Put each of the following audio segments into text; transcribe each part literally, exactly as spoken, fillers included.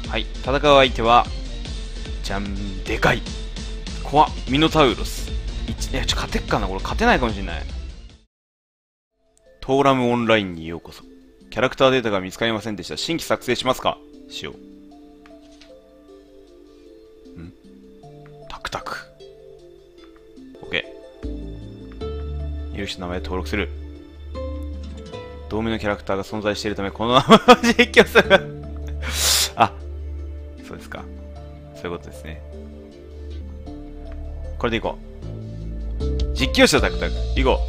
はい、戦う相手は、じゃん、でかい。怖っ、ミノタウロス。いち、え、ちょ、勝てっかなこれ勝てないかもしれない。トーラムオンラインにようこそ。キャラクターデータが見つかりませんでした。新規作成しますかしよう。んタクタク。OK。有志の名前登録する。同名のキャラクターが存在しているため、この名前を実況する。あ、そうですか。そういうことですね。これでいこう。実況者タクタク。いこ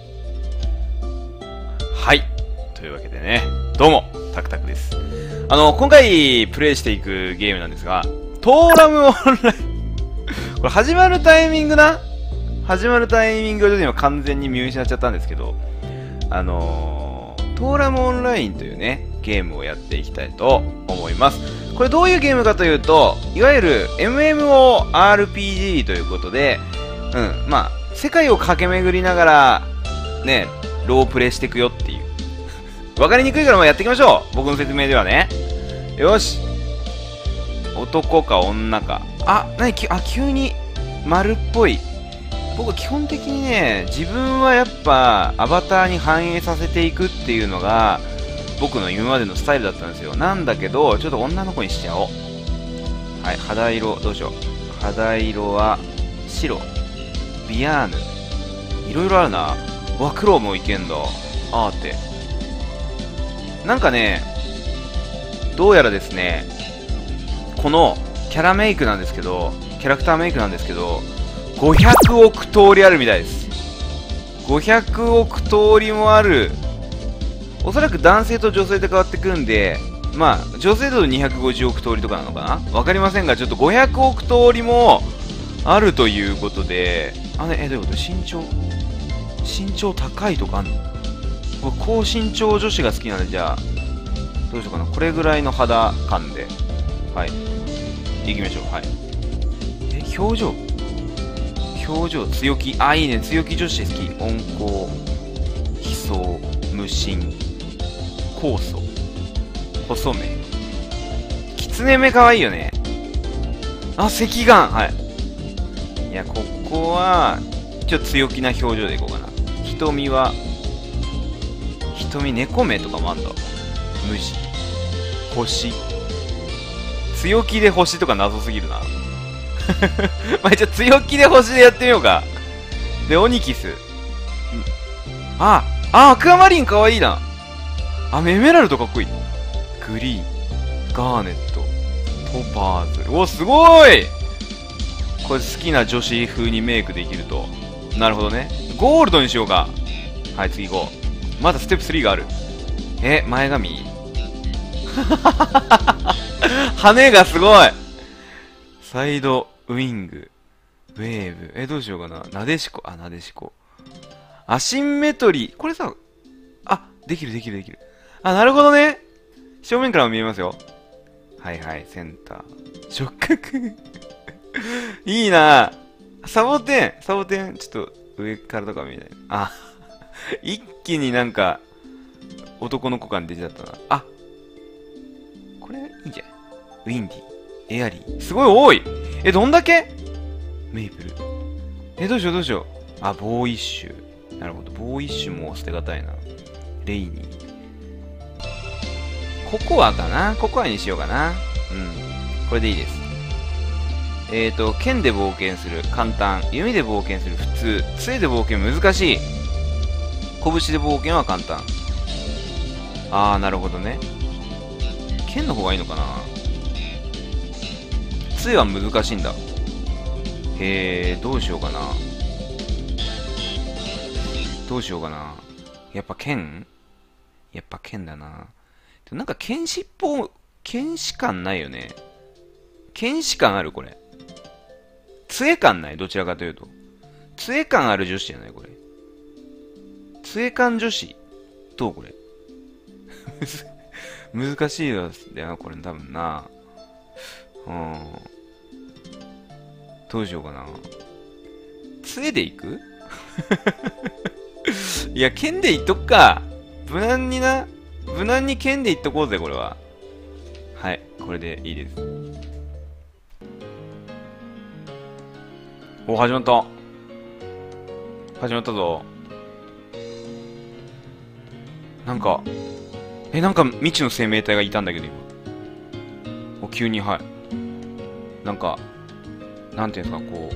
う。はい。というわけでね、どうも、タクタクです。あの、今回プレイしていくゲームなんですが、トーラムオンライン。これ始まるタイミングな始まるタイミングをちょっと今完全に見失っちゃったんですけど、あのー、トーラムオンラインというね、ゲームをやっていきたいと思います。これどういうゲームかというと、いわゆる エムエムオーアールピージー ということで、うん、まあ、世界を駆け巡りながら、ね、ロープレイしていくよっていう。わかりにくいからもうやっていきましょう。僕の説明ではね。よし。男か女か。あ、なに、あ、急に丸っぽい。僕基本的にね、自分はやっぱアバターに反映させていくっていうのが僕の今までのスタイルだったんですよ。なんだけど、ちょっと女の子にしちゃおう。はい、肌色、どうしよう。肌色は白。ビアーヌ。いろいろあるな。わ、黒もいけんだ。アーテ。なんかね、どうやらですね、このキャラメイクなんですけど、キャラクターメイクなんですけど、ごひゃくおく通りあるみたいです。ごひゃくおく通りもある。おそらく男性と女性で変わってくるんで、まあ、女性だとにひゃくごじゅうおく通りとかなのかなわかりませんが、ちょっとごひゃくおく通りもあるということで、あれ、え、どういうこと身長身長高いとかあんの？僕、高身長女子が好きなんで、じゃあ、どうしようかな。これぐらいの肌感で。はい。行きましょう。はい。え、表情表情、強気。あ、いいね。強気女子好き。温厚、悲壮、無心、酵素、細目。狐目かわいいよね。あ、赤眼。はい。いや、ここは、ちょっと強気な表情でいこうかな。瞳は、瞳、猫目とかもあんだ。無視。星。強気で星とか謎すぎるな。まあ、じゃあ強気で星でやってみようか。で、オニキス。あ、あ、アクアマリンかわいいな。あ、エメラルドかっこいい。グリーン、ガーネット、トパーズ。お、すごい。これ好きな女子風にメイクできると。なるほどね。ゴールドにしようか。はい、次行こう。まだステップスリーがある。え、前髪羽がすごい。サイド、ウィング、ウェーブ。え、どうしようかな。なでしこ。あ、なでしこ。アシンメトリー。これさ、あ、できるできるできる。あ、なるほどね。正面からも見えますよ。はいはい、センター。触覚。いいな。サボテン。サボテン。ちょっと上からとか見えない。あ、一気になんか、男の子感出ちゃったな。あ、これいいんじゃない？ウィンディ、エアリー。すごい多い。え、どんだけ？メイプル。え、どうしようどうしよう。あ、ボーイッシュ。なるほど。ボーイッシュも捨てがたいな。レイニー。ココアかな？ココアにしようかな。うん。これでいいです。えーと、剣で冒険する。簡単。弓で冒険する。普通。杖で冒険難しい。拳で冒険は簡単。あー、なるほどね。剣の方がいいのかな。杖は難しいんだ。へー、どうしようかな。どうしようかな。やっぱ剣？やっぱ剣だな。でもなんか剣士っぽ、剣士感ないよね。剣士感あるこれ。杖感ないどちらかというと。杖感ある女子じゃないこれ。杖感女子どうこれ。難しいよな、これ多分な。うん。どうしようかな。杖で行くいや、剣で行っとくか。無難にな。無難に剣で行っとこうぜ、これは。 はい、これでいいです。お、始まった。始まったぞ。なんか、え、なんか未知の生命体がいたんだけど、今。お、急に、はい。なんか、なんていうんですか、こう。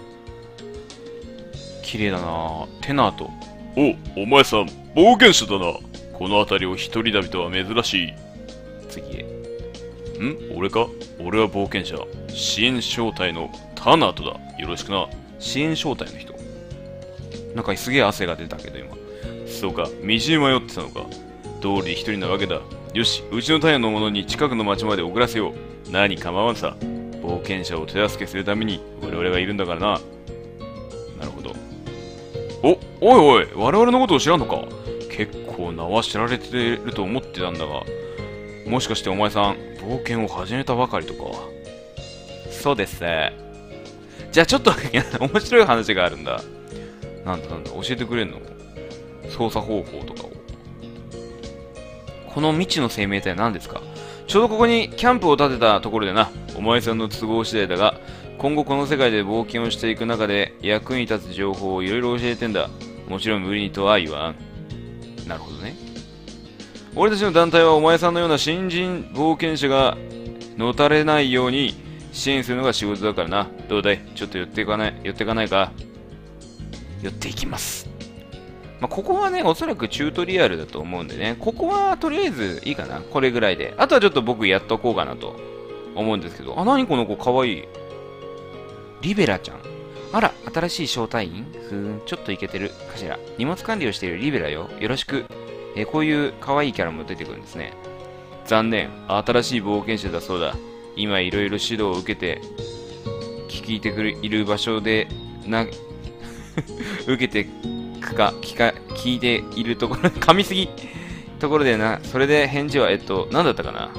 綺麗だなぁ。テナーと。 お、お前さん、冒険者だな。この辺りを一人旅とは珍しい。 次へ。 ん俺か俺は冒険者。支援招待のタナートだ。よろしくな。 支援招待の人。なんかすげえ汗が出たけど、今。 そうか、道に迷ってたのか。道理一人なわけだ。よし、うちのタイヤの者に近くの町まで送らせよう。何構わんさ。冒険者を手助けするために我々がいるんだからな。なるほど。お、おいおい、我々のことを知らんのか。結構名は知られてると思ってたんだが、もしかしてお前さん、冒険を始めたばかりとか。 そうですね。じゃあちょっと面白い話があるんだ。なんだなんだ、教えてくれんの？操作方法とかを。この未知の生命体は何ですか？ちょうどここにキャンプを建てたところでな。お前さんの都合次第だが、今後この世界で冒険をしていく中で役に立つ情報をいろいろ教えてんだ。もちろん無理にとは言わん。なるほどね。俺たちの団体はお前さんのような新人冒険者がのたれないように支援するのが仕事だからな。どうだい？ちょっと寄っていかない、寄っていかないか？寄っていきます。まあ、ここはね、おそらくチュートリアルだと思うんでね、ここはとりあえずいいかな。これぐらいで。あとはちょっと僕やっとこうかなと思うんですけど。あ、なにこの子かわいい。リベラちゃん。あら、新しい招待員？ふーん、ちょっとイケてるかしら。荷物管理をしているリベラよ。よろしく。えー、こういう可愛いキャラも出てくるんですね。残念。新しい冒険者だそうだ。今いろいろ指導を受けて、聞いてくる、いる場所で、な、受けてくか、聞か、聞いているところ、噛みすぎところでな、それで返事は、えっと、何だったかな。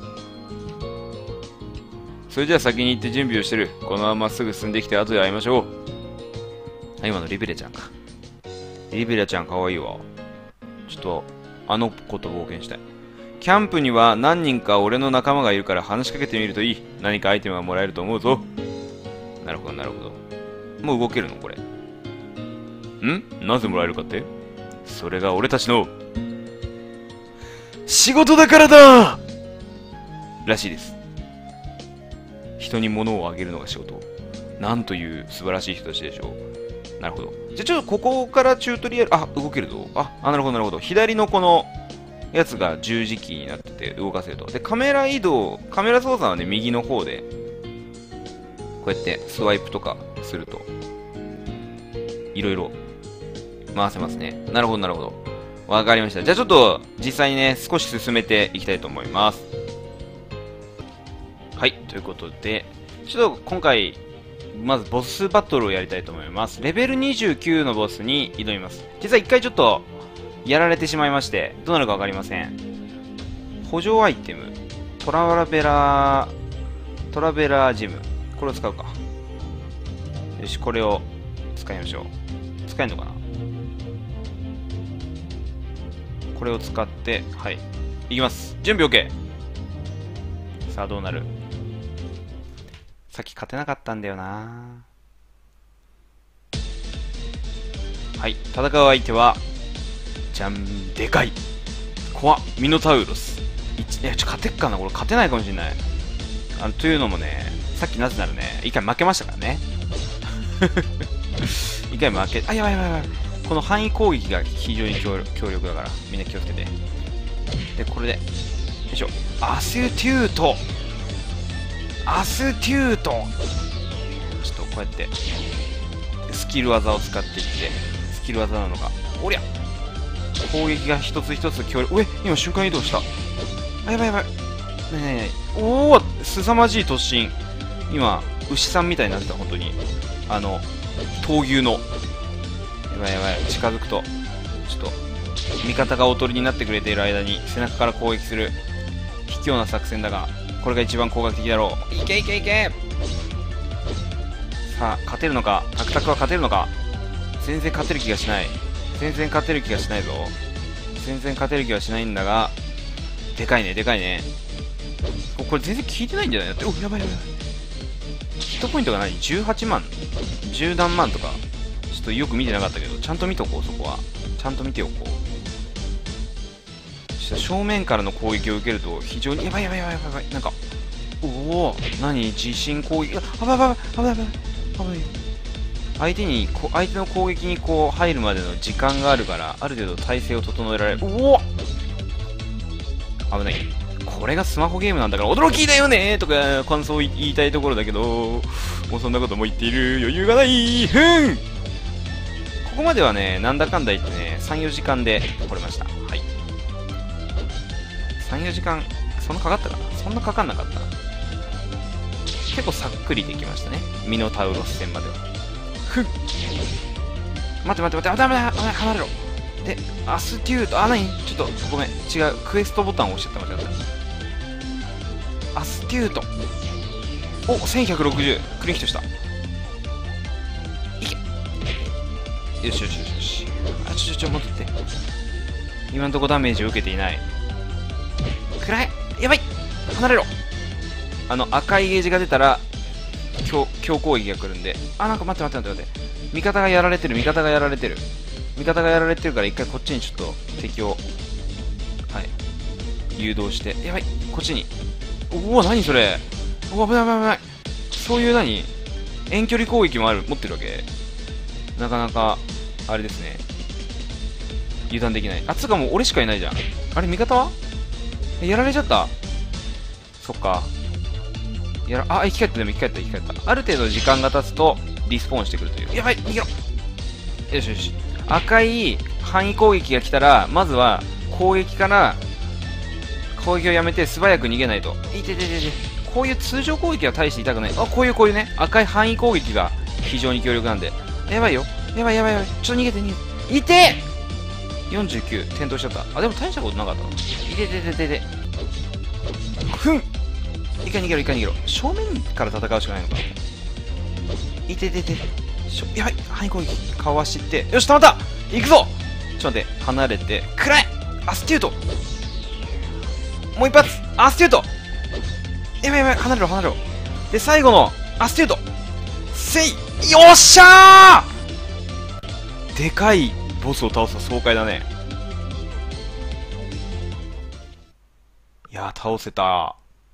それじゃあ先に行って準備をしてる。このまますぐ進んできて後で会いましょう。あ、今のリベラちゃんか。リベラちゃんかわいいわ。ちょっと、あの子と冒険したい。キャンプには何人か俺の仲間がいるから話しかけてみるといい。何かアイテムがもらえると思うぞ。なるほど、なるほど。もう動けるのこれ。ん？なぜもらえるかって？それが俺たちの仕事だからだらしいです。人に物をあげるのが仕事。なんという素晴らしい人たちでしょう。なるほど。じゃあちょっとここからチュートリアル、あ、動けるぞ。あ、あなるほどなるほど。左のこのやつが十字キーになってて動かせると。で、カメラ移動、カメラ操作はね、右の方で、こうやってスワイプとかすると、いろいろ回せますね。なるほどなるほど。わかりました。じゃあちょっと実際にね、少し進めていきたいと思います。はい、ということで、ちょっと今回、まずボスバトルをやりたいと思います。レベルにじゅうきゅうのボスに挑みます。実は一回ちょっと、やられてしまいまして、どうなるかわかりません。補助アイテム、トラベラー、トラベラージム。これを使うか。よし、これを使いましょう。使えるのかな？これを使って、はい。いきます。準備 OK。さあ、どうなる？さっき勝てなかったんだよな。はい、戦う相手は、じゃん、でかい。怖っ、ミノタウロス。いち、いや、ちょ、勝てっかなこれ勝てないかもしれない。あの、というのもね、さっきなぜならね、一回負けましたからね。一回負け、あ、やばいやばいやばい。この範囲攻撃が非常に強力だから、みんな気をつけて。で、これで、よいしょ。アステュートアステュートちょっとこうやって、スキル技を使っていって、スキル技なのか。おりゃ攻撃が一つ一つ強力。おえ今瞬間移動した。あ、やばいやばい。なになになにおお凄まじい突進。今、牛さんみたいになってた、本当に。あの、闘牛の。やばいやばい。近づくと、ちょっと、味方がおとりになってくれている間に背中から攻撃する。卑怯な作戦だが、これが一番効果的だろう。いけいけいけさあ、勝てるのかタクタクは勝てるのか全然勝てる気がしない。全然勝てる気がしないぞ。全然勝てる気はしないんだが、でかいね、でかいね。 これ全然効いてないんじゃないだって。お、やばいやばい。ヒットポイントが何 ?じゅうはちまん じゅう何万とか。ちょっとよく見てなかったけど、ちゃんと見とこう、そこは。ちゃんと見ておこう。ちょっと正面からの攻撃を受けると、非常に、やばいやばいやばいやばい。なんか、おお、何地震攻撃。あ、やばいやばいやばいやばいやばい。危ない。相手にこ、相手の攻撃にこう入るまでの時間があるから、ある程度体勢を整えられる。おお危ない。これがスマホゲームなんだから驚きだよねーとか感想を言いたいところだけど、もうそんなことも言っている余裕がない。ふんここまではね、なんだかんだ言ってね、さん、よじかんで来れました。はい。さん、よじかん、そんなかかったかなそんなかかんなかった。結構さっくりできましたね。ミノタウロス戦までは。ふっ待って待って待って、あ、ダメだ、ダメだ、離れろ。で、アステュート、あ、なにちょっと、ごめん、違う、クエストボタンを押しちゃった、間違った。アステュート。お、せんひゃくろくじゅう、クリンヒットした。いけ。よしよしよしよし。あ、ちょちょちょ、戻って。今んとこダメージを受けていない。暗い。やばい。離れろ。あの、赤いゲージが出たら、強、強攻撃が来るんで。あ、なんか待って待って待って待って。味方がやられてる、味方がやられてる。味方がやられてるから一回こっちにちょっと敵を、はい、誘導して。やばい、こっちに。おお、何それ。おお、危ない危ない危ない。そういう何遠距離攻撃もある、持ってるわけ。なかなか、あれですね。油断できない。あ、つうかもう俺しかいないじゃん。あれ、味方はえ、やられちゃった。そっか。やら、あ、生き返った、でも生き返った、生き返った。ある程度時間が経つと、リスポーンしてくるという。やばい、逃げろ。よしよし。赤い範囲攻撃が来たら、まずは攻撃から攻撃をやめて素早く逃げないと。いてててて。こういう通常攻撃は大して痛くない。あ、こういうこういうね、赤い範囲攻撃が非常に強力なんで。やばいよ。やばいやばいやばい。ちょっと逃げて逃げて。いてよんじゅうきゅう、転倒しちゃった。あ、でも大したことなかったの。いててててて。ふんいかに逃げろいかに逃げろ。正面から戦うしかないのか。いててて。しょやばい範囲攻撃かわして、よし、たまった行くぞ。ちょっと待って、離れて、くらえアステュート。もう一発アステュート。やばいやばい、離れろ離れろ。で、最後のアステュート。せいよっしゃー。でかいボスを倒すと爽快だね。いやー、倒せた。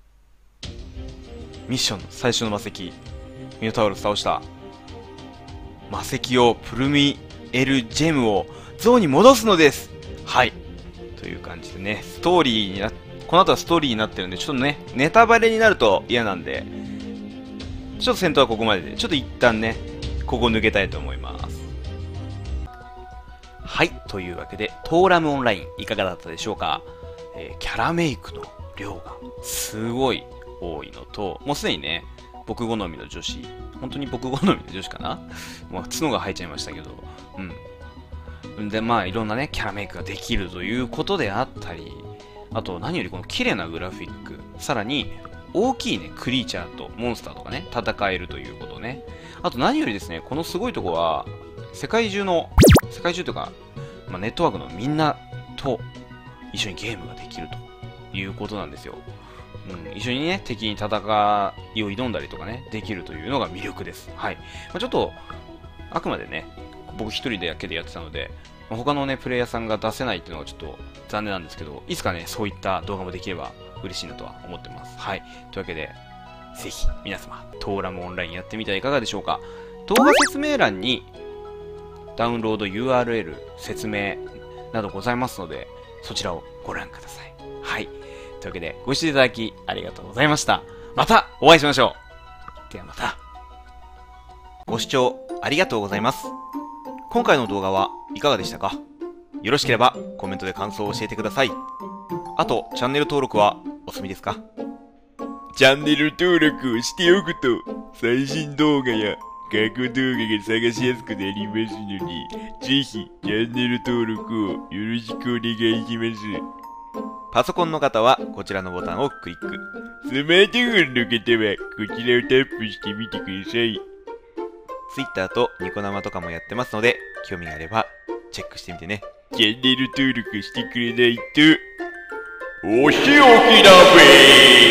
ミッションの最初の魔石ミノタウロス倒した。魔石をプルミエルジェムを像に戻すのです。はい。という感じでね、ストーリーにな、この後はストーリーになってるんで、ちょっとね、ネタバレになると嫌なんで、ちょっと戦闘はここまでで、ちょっと一旦ね、ここ抜けたいと思います。はい。というわけで、トーラムオンラインいかがだったでしょうか。えー、キャラメイクの量がすごい多いのと、もうすでにね、僕好みの女子、本当に僕好みの女子かな、まあ、角が生えちゃいましたけど、うん。で、まあ、いろんなね、キャラメイクができるということであったり、あと、何よりこの綺麗なグラフィック、さらに、大きいね、クリーチャーとモンスターとかね、戦えるということね。あと、何よりですね、このすごいとこは、世界中の、世界中というか、まあ、ネットワークのみんなと一緒にゲームができるということなんですよ。うん、一緒にね、敵に戦いを挑んだりとかね、できるというのが魅力です。はい。まあ、ちょっと、あくまでね、僕一人だけでやってたので、まあ、他のね、プレイヤーさんが出せないっていうのがちょっと残念なんですけど、いつかね、そういった動画もできれば嬉しいなとは思ってます。はい。というわけで、ぜひ、皆様、トーラムオンラインやってみてはいかがでしょうか。動画説明欄に、ダウンロード ユーアールエル、説明などございますので、そちらをご覧ください。はい。というわけで、ご視聴いただきありがとうございました。またお会いしましょう。ではまた。ご視聴ありがとうございます。今回の動画はいかがでしたか？よろしければコメントで感想を教えてください。あと、チャンネル登録はお済みですか？ チャンネル登録をしておくと、最新動画や過去動画が探しやすくなりますので、ぜひチャンネル登録をよろしくお願いします。 パソコンの方はこちらのボタンをクリック。 スマートフォンの方はこちらをタップしてみてください。 Twitter とニコ生とかもやってますので、興味があればチェックしてみてね。 チャンネル登録してくれないと、お仕置きだべー。